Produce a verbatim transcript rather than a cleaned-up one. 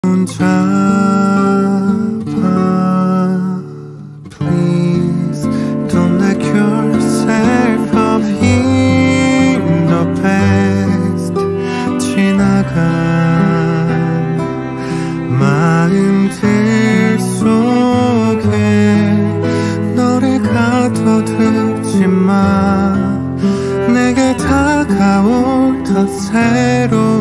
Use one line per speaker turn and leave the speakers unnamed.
잡아 Please don't let yourself up in the past. 지나간 마음들 속에 너를 가둬두지 마. 내게 다가올 더 새로운